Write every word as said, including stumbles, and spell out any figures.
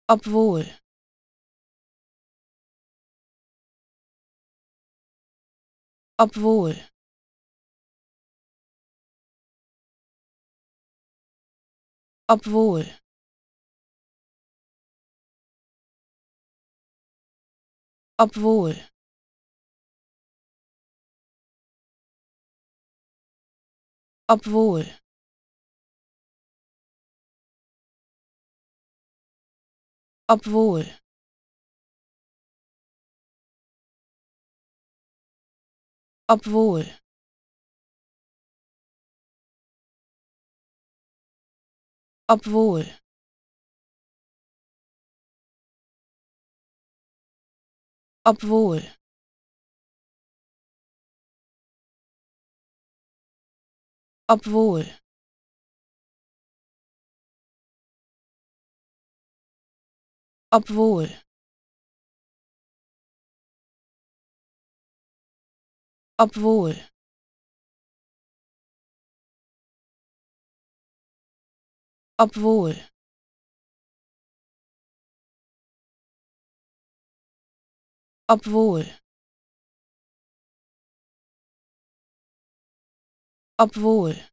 obwohl, obwohl, obwohl, obwohl, obwohl, obwohl, obwohl, obwohl, obwohl, obwohl, obwohl, obwohl, obwohl, obwohl, obwohl,